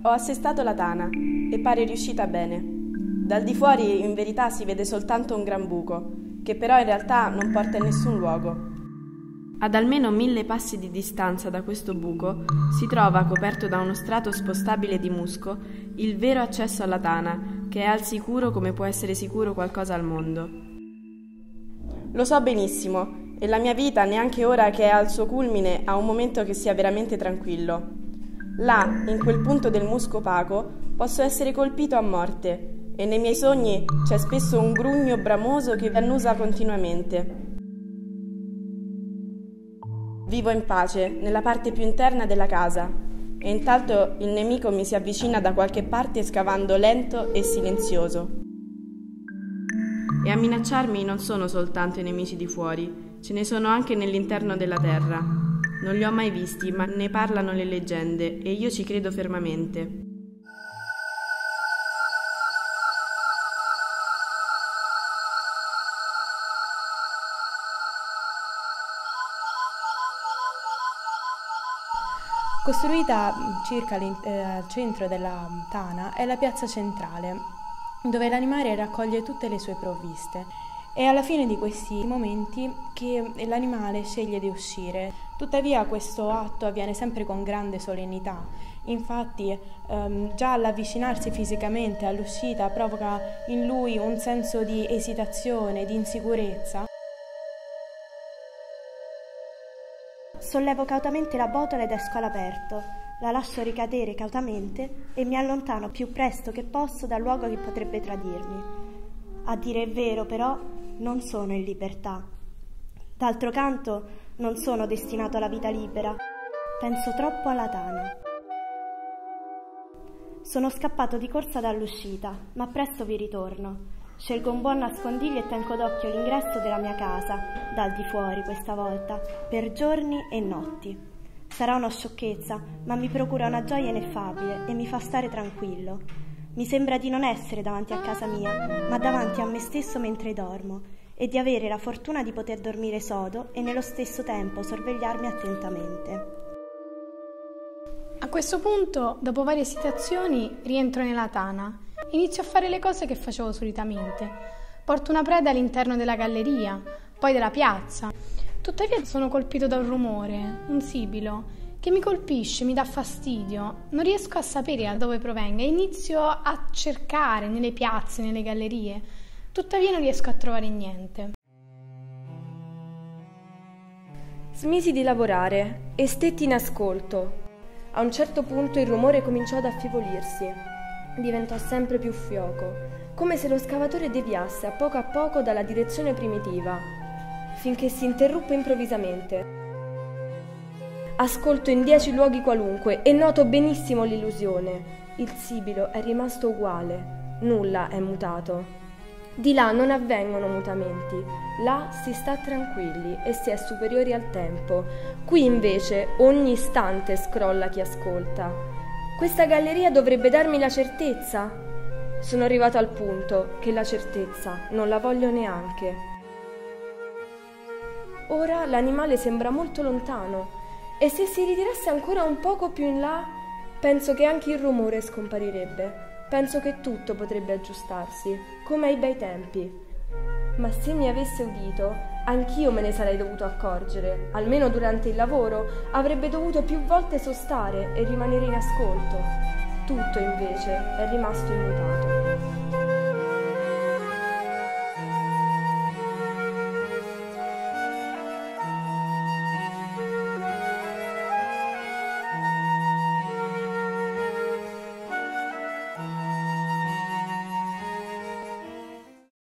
Ho assestato la tana e pare riuscita bene. Dal di fuori in verità si vede soltanto un gran buco, che però in realtà non porta in nessun luogo. Ad almeno 1000 passi di distanza da questo buco si trova, coperto da uno strato spostabile di musco, il vero accesso alla tana, che è al sicuro come può essere sicuro qualcosa al mondo. Lo so benissimo, e la mia vita, neanche ora che è al suo culmine, ha un momento che sia veramente tranquillo. Là, in quel punto del musco opaco, posso essere colpito a morte, e nei miei sogni c'è spesso un grugno bramoso che vi annusa continuamente. Vivo in pace, nella parte più interna della casa, e intanto il nemico mi si avvicina da qualche parte scavando lento e silenzioso. E a minacciarmi non sono soltanto i nemici di fuori, ce ne sono anche nell'interno della terra. Non li ho mai visti, ma ne parlano le leggende, e io ci credo fermamente. Costruita circa al centro della tana è la piazza centrale, dove l'animale raccoglie tutte le sue provviste. È alla fine di questi momenti che l'animale sceglie di uscire. Tuttavia questo atto avviene sempre con grande solennità. Infatti già all'avvicinarsi fisicamente all'uscita provoca in lui un senso di esitazione, di insicurezza. Sollevo cautamente la botola ed esco all'aperto, la lascio ricadere cautamente e mi allontano più presto che posso dal luogo che potrebbe tradirmi. A dire il vero, però, non sono in libertà. D'altro canto, non sono destinato alla vita libera. Penso troppo alla tana. Sono scappato di corsa dall'uscita, ma presto vi ritorno. Scelgo un buon nascondiglio e tengo d'occhio l'ingresso della mia casa, dal di fuori questa volta, per giorni e notti. Sarà una sciocchezza, ma mi procura una gioia ineffabile e mi fa stare tranquillo. Mi sembra di non essere davanti a casa mia, ma davanti a me stesso mentre dormo, e di avere la fortuna di poter dormire sodo e nello stesso tempo sorvegliarmi attentamente. A questo punto, dopo varie esitazioni, rientro nella tana. Inizio a fare le cose che facevo solitamente. Porto una preda all'interno della galleria, poi della piazza. Tuttavia sono colpito da un rumore, un sibilo, che mi colpisce, mi dà fastidio. Non riesco a sapere da dove provenga e inizio a cercare nelle piazze, nelle gallerie. Tuttavia non riesco a trovare niente. Smisi di lavorare e stetti in ascolto. A un certo punto il rumore cominciò ad affievolirsi. Diventò sempre più fioco, come se lo scavatore deviasse a poco dalla direzione primitiva, finché si interruppe improvvisamente. Ascolto in 10 luoghi qualunque e noto benissimo l'illusione. Il sibilo è rimasto uguale, nulla è mutato. Di là non avvengono mutamenti, là si sta tranquilli e si è superiori al tempo. Qui invece ogni istante scrolla chi ascolta. Questa galleria dovrebbe darmi la certezza. Sono arrivato al punto che la certezza non la voglio neanche. Ora l'animale sembra molto lontano e se si ritirasse ancora un poco più in là, penso che anche il rumore scomparirebbe. Penso che tutto potrebbe aggiustarsi, come ai bei tempi. Ma se mi avesse udito, anch'io me ne sarei dovuto accorgere. Almeno durante il lavoro avrebbe dovuto più volte sostare e rimanere in ascolto. Tutto invece è rimasto immutato.